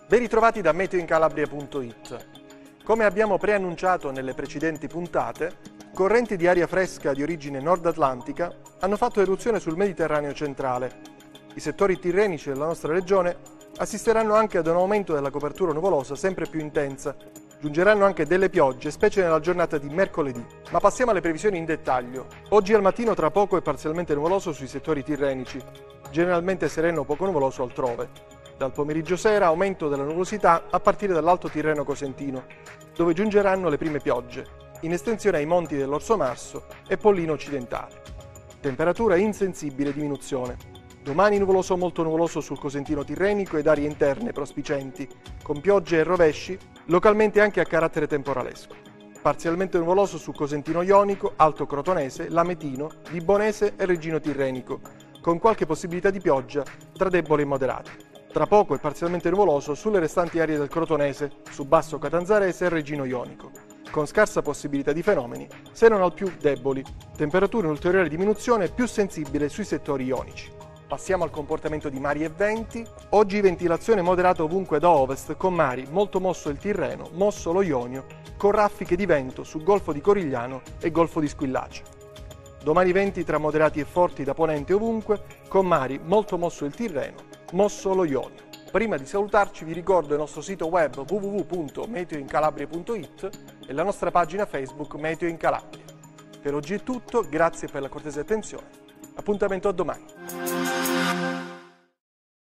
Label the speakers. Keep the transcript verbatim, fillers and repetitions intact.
Speaker 1: Ben ritrovati da meteo in calabria punto it. Come abbiamo preannunciato nelle precedenti puntate, correnti di aria fresca di origine nord-atlantica hanno fatto eruzione sul Mediterraneo centrale. I settori tirrenici della nostra regione assisteranno anche ad un aumento della copertura nuvolosa sempre più intensa. Giungeranno anche delle piogge, specie nella giornata di mercoledì. Ma passiamo alle previsioni in dettaglio. Oggi al mattino tra poco è parzialmente nuvoloso sui settori tirrenici, generalmente sereno o poco nuvoloso altrove. Dal pomeriggio sera aumento della nuvolosità a partire dall'Alto Tirreno Cosentino, dove giungeranno le prime piogge, in estensione ai monti dell'Orso Marso e Pollino occidentale. Temperatura insensibile diminuzione. Domani nuvoloso o molto nuvoloso sul Cosentino tirrenico ed aree interne prospicenti, con piogge e rovesci, localmente anche a carattere temporalesco. Parzialmente nuvoloso sul Cosentino Ionico, Alto Crotonese, Lametino, Vibonese e Reggino Tirrenico, con qualche possibilità di pioggia tra deboli e moderati. Tra poco è parzialmente nuvoloso sulle restanti aree del Crotonese, su Basso Catanzarese e Reggino Ionico, con scarsa possibilità di fenomeni, se non al più deboli. Temperatura in ulteriore diminuzione più sensibile sui settori ionici. Passiamo al comportamento di mari e venti. Oggi ventilazione moderata ovunque da ovest, con mari molto mosso il Tirreno, mosso lo Ionio, con raffiche di vento sul Golfo di Corigliano e Golfo di Squillace. Domani venti tra moderati e forti da ponente ovunque, con mari molto mosso il Tirreno, mosso lo Ionio. Prima di salutarci vi ricordo il nostro sito web w w w punto meteo in calabria punto it e la nostra pagina Facebook Meteo in Calabria. Per oggi è tutto, grazie per la cortese attenzione. Appuntamento a domani.